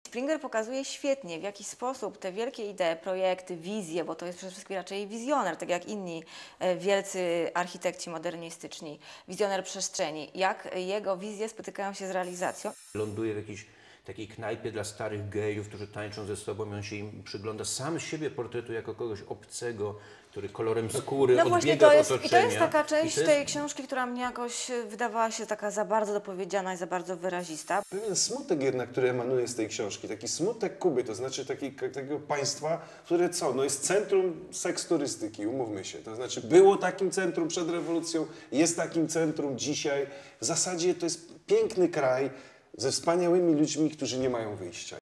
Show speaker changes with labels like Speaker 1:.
Speaker 1: Springer pokazuje świetnie, w jaki sposób te wielkie idee, projekty, wizje, bo to jest przede wszystkim raczej wizjoner, tak jak inni wielcy architekci modernistyczni, wizjoner przestrzeni, jak jego wizje spotykają się z realizacją.
Speaker 2: Ląduje w jakiejś takiej knajpie dla starych gejów, którzy tańczą ze sobą i on się im przygląda. Sam siebie portretuje jako kogoś obcego, który kolorem skóry
Speaker 1: No właśnie,
Speaker 2: odbiega od
Speaker 1: i
Speaker 2: otoczenia.
Speaker 1: to jest taka część tej książki, która mnie jakoś wydawała się taka za bardzo dopowiedziana i za bardzo wyrazista.
Speaker 3: Pewien smutek jednak, który emanuje z tej książki, taki smutek Kuby, to znaczy takiego państwa, które co, no jest centrum seksturystyki, umówmy się. To znaczy było takim centrum przed rewolucją, jest takim centrum dzisiaj. W zasadzie to jest piękny kraj ze wspaniałymi ludźmi, którzy nie mają wyjścia.